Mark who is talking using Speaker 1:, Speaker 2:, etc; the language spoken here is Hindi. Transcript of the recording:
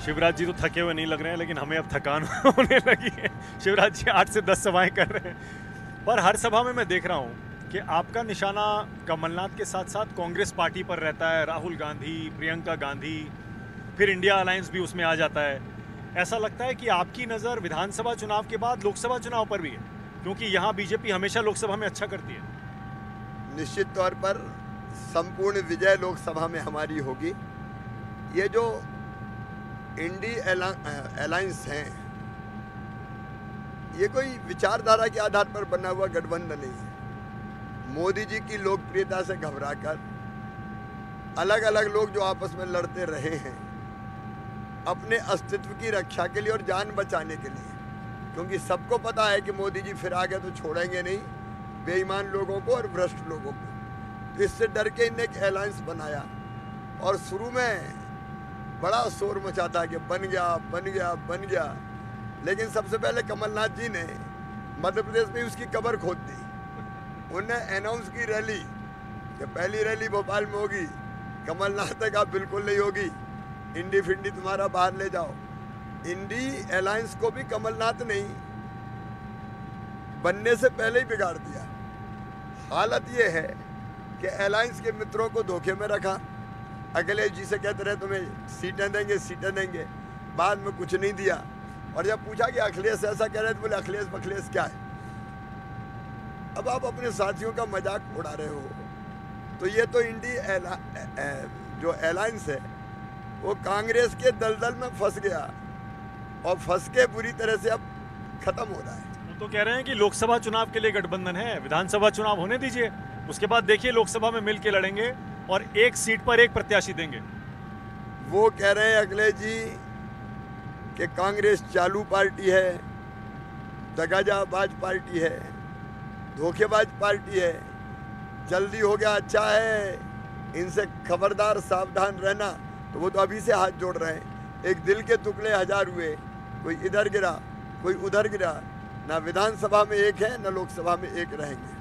Speaker 1: शिवराज जी तो थके हुए नहीं लग रहे हैं, लेकिन हमें अब थकान होने लगी है। शिवराज जी 8 से 10 सभाएं कर रहे हैं, पर हर सभा में मैं देख रहा हूँ कि आपका निशाना कमलनाथ के साथ साथ कांग्रेस पार्टी पर रहता है, राहुल गांधी, प्रियंका गांधी, फिर इंडिया अलायंस भी उसमें आ जाता है। ऐसा लगता है कि आपकी नज़र विधानसभा चुनाव के बाद लोकसभा चुनाव पर भी है, क्योंकि यहाँ बीजेपी हमेशा लोकसभा में अच्छा करती है।
Speaker 2: निश्चित तौर पर संपूर्ण विजय लोकसभा में हमारी होगी। ये जो इंडी अलायंस हैं, ये कोई विचारधारा के आधार पर बना हुआ गठबंधन नहीं है। मोदी जी की लोकप्रियता से घबराकर अलग अलग लोग जो आपस में लड़ते रहे हैं अपने अस्तित्व की रक्षा के लिए और जान बचाने के लिए, क्योंकि सबको पता है कि मोदी जी फिर आगे तो छोड़ेंगे नहीं बेईमान लोगों को और भ्रष्ट लोगों को। तो इससे डर के इन्हें एक अलायंस बनाया और शुरू में बड़ा शोर मचा था कि बन गया बन गया बन गया, लेकिन सबसे पहले कमलनाथ जी ने मध्य प्रदेश में उसकी कबर खोद दी। उन्होंने अनाउंस की रैली कि पहली रैली भोपाल में होगी। कमलनाथ ने कहा बिल्कुल नहीं होगी, इंडी फिंडी तुम्हारा बाहर ले जाओ। इंडी अलायंस को भी कमलनाथ ने बनने से पहले ही बिगाड़ दिया। हालत ये है कि अलायंस के मित्रों को धोखे में रखा। अखिलेश जी से कहते रहे तुम्हें सीटें देंगे, बाद में कुछ नहीं दिया। और जब पूछा कि अखिलेश ऐसा कह रहे थे, बोले अखिलेश बखिलेश क्या है। अब आप अपने साथियों का मजाक उड़ा रहे हो। तो ये तो इंडी जो अलायंस है वो कांग्रेस के दलदल में फंस गया और फंस के बुरी तरह से अब खत्म हो रहा है।
Speaker 1: वो तो कह रहे हैं कि लोकसभा चुनाव के लिए गठबंधन है, विधानसभा चुनाव होने दीजिए, उसके बाद देखिए लोकसभा में मिल के लड़ेंगे और एक सीट पर एक प्रत्याशी देंगे।
Speaker 2: वो कह रहे हैं अखिलेश जी कि कांग्रेस चालू पार्टी है, दगाबाज पार्टी है, धोखेबाज पार्टी है, जल्दी हो गया अच्छा है, इनसे खबरदार सावधान रहना। तो वो तो अभी से हाथ जोड़ रहे हैं। एक दिल के टुकड़े हजार हुए, कोई इधर गिरा कोई उधर गिरा। ना विधानसभा में एक है, ना लोकसभा में एक रहेंगे।